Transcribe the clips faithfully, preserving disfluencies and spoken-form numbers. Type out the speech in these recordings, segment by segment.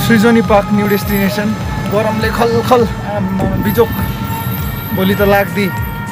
सृजनी park new destination गरमले खलखल बिजोक भोलि त लाग्दी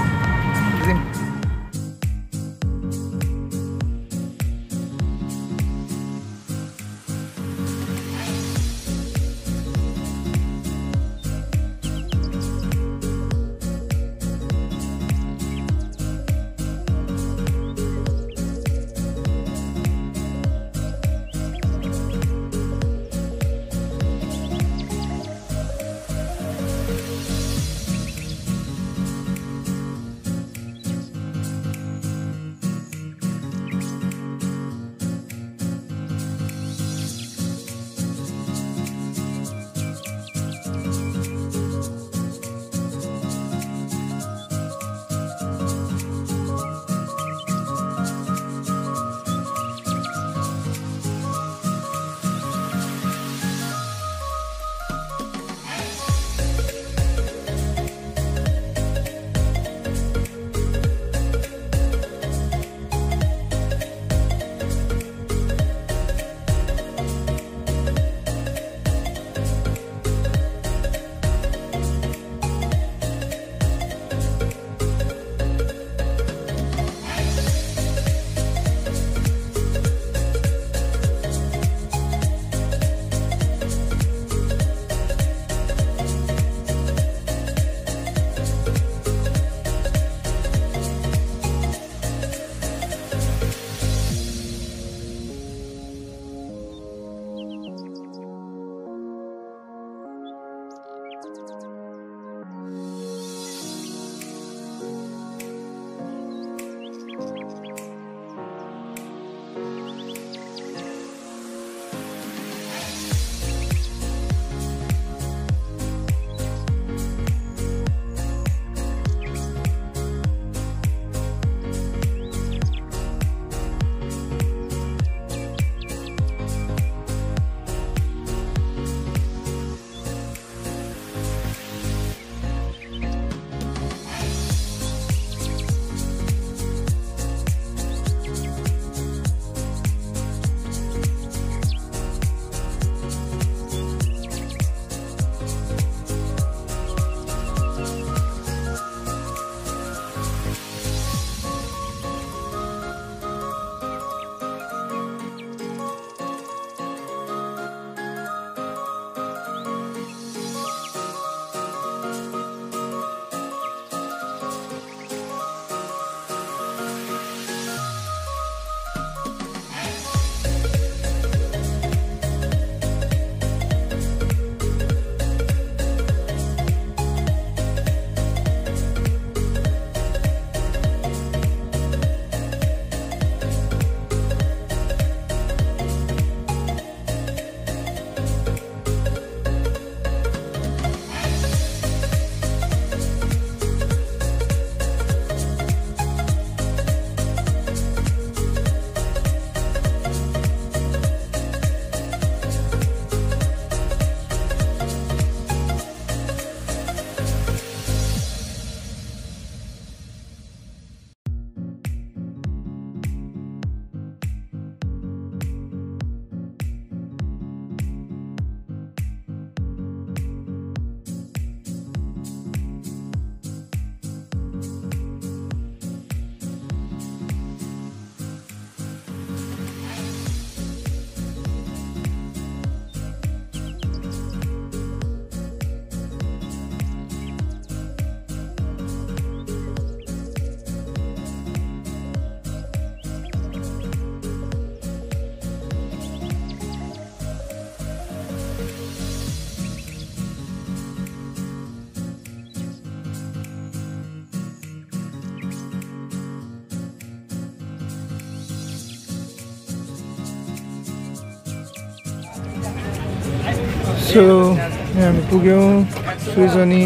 So, यहाँ हामी पुग्यौँ Srijani.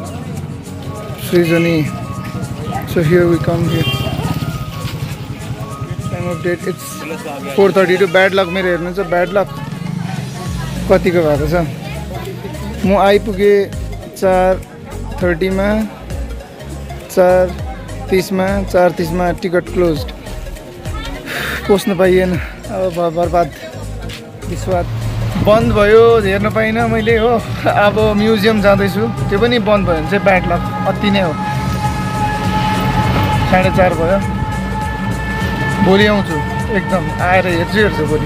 Srijani. So here we come here. Time of date it's four thirty-two. Bad luck मेरो हेर्नुहुन्छ bad luck कतिको भएको छ म आइपुगे चार थर्टी मा चार तीस मा चार तीस मा टिकट क्लोज्ड पस्न पाइएन अब बर्बाद विश्वास बन्द भयो हेर्न पाइनँ मैले हो। अब म्युजियम जाँदैछु, त्यो पनि बन्द भयो भने चाहिँ ब्याड लक अति नै हो। साढे चार भयो, भोलि आउँछु एकदम, आएर हेर्छु हेर्छु भोलि।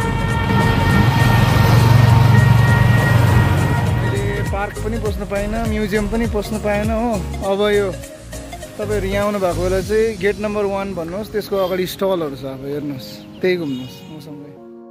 मैले पार्क पनि पस्नु पाइनँ, म्युजियम पनि पस्नु पाएन हो। अब यो तपाईँहरू यहाँ आउनु भएको बेला चाहिँ गेट नम्बर वान भन्नुहोस्, त्यसको अगाडि स्टलहरू छ, अब हेर्नुहोस्, त्यही घुम्नुहोस् मसँगै।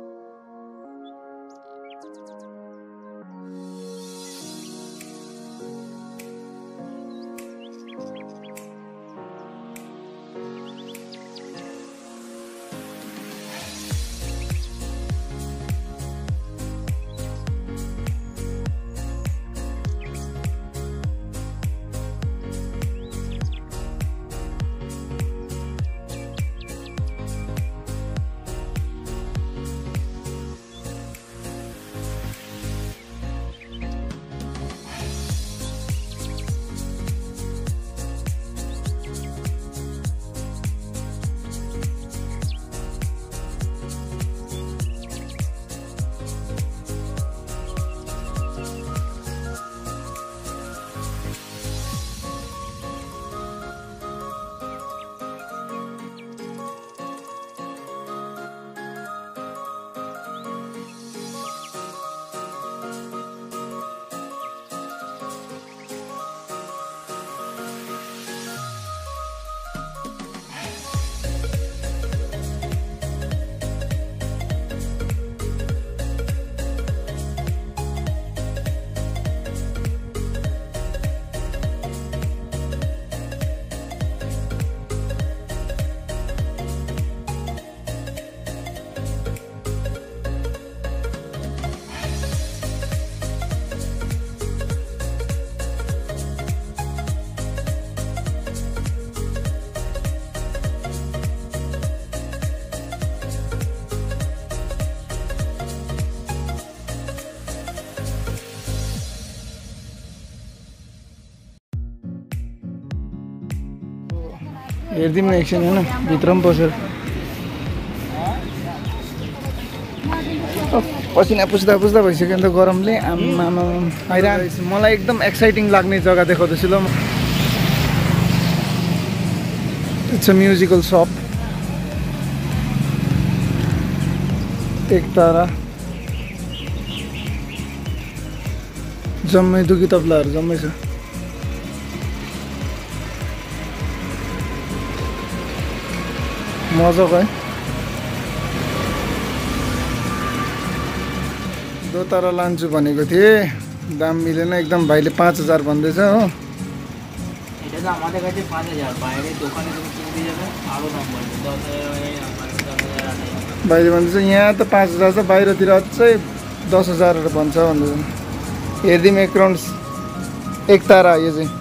हेरिदिउँ न एकछिन होइन, भित्र पनि पसेर पसिना पुस्दा पुस्दा भइसक्यो नि त गरमले। आमामा आइरहेको मलाई एकदम एक्साइटिङ लाग्ने जग्गा देखाउँदैछु ल। इट्स अ म्युजिकल सप, एकतारा, जम्मै दुखी तबलाहरू जम्मै छ। मजाको है। दोतारा लान्छु भनेको थिएँ, दाम मिलेन एकदम। भाइले पाँच हजार भन्दैछ हो। भाइले भन्दैछ यहाँ त पाँच हजार छ, बाहिरतिर अझै दस हजारहरू भन्छ भन्दैछ। हेरिदिउँ एक राउन्ड एकतारा, यो चाहिँ